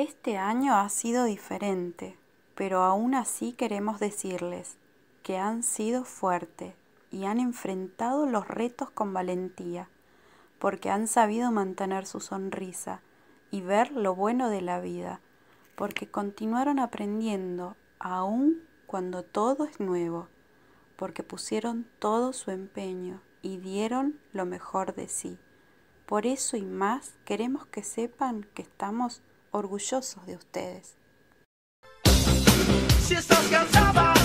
Este año ha sido diferente, pero aún así queremos decirles que han sido fuertes y han enfrentado los retos con valentía, porque han sabido mantener su sonrisa y ver lo bueno de la vida, porque continuaron aprendiendo aún cuando todo es nuevo, porque pusieron todo su empeño y dieron lo mejor de sí. Por eso y más queremos que sepan que estamos orgullosos de ustedes. Si estás cansada